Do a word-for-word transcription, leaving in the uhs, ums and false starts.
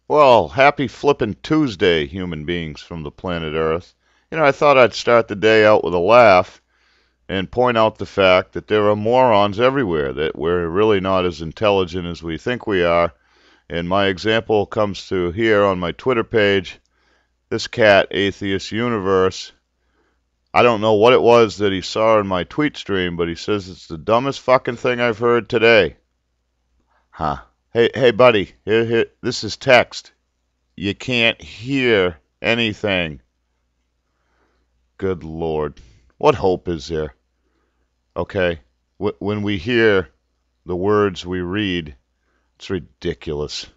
Well, happy flippin' Tuesday, human beings from the planet Earth. You know, I thought I'd start the day out with a laugh and point out the fact that there are morons everywhere, that we're really not as intelligent as we think we are. And my example comes to here on my Twitter page. This cat, Atheist Universe, I don't know what it was that he saw in my tweet stream, but he says it's the dumbest fucking thing I've heard today. Huh. Hey, hey, buddy, here, here, this is text. You can't hear anything. Good Lord. What hope is there? Okay? When we hear the words we read, it's ridiculous.